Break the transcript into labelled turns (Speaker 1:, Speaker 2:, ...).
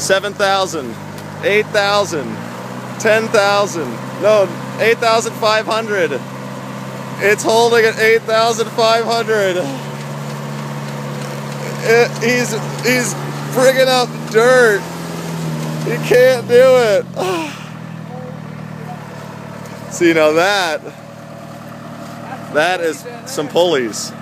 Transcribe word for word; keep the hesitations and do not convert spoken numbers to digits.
Speaker 1: seven thousand, eight thousand, ten thousand, no, eight thousand five hundred. It's holding at eight thousand five hundred. It, he's, he's bringing up dirt. He can't do it. See, now that, that is some pulleys.